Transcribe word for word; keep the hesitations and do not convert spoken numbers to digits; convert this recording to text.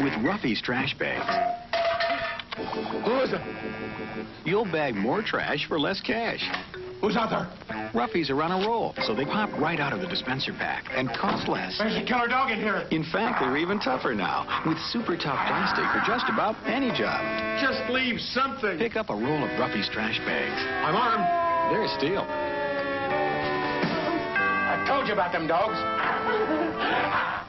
With Ruffy's trash bags, Who is it? you'll bag more trash for less cash. Who's out there? Ruffy's are on a roll, so they pop right out of the dispenser pack and cost less. There's a killer dog in here. In fact, they're even tougher now, with super tough plastic for just about any job. Just leave something. Pick up a roll of Ruffy's trash bags. I'm armed. They're a steal. I told you about them dogs.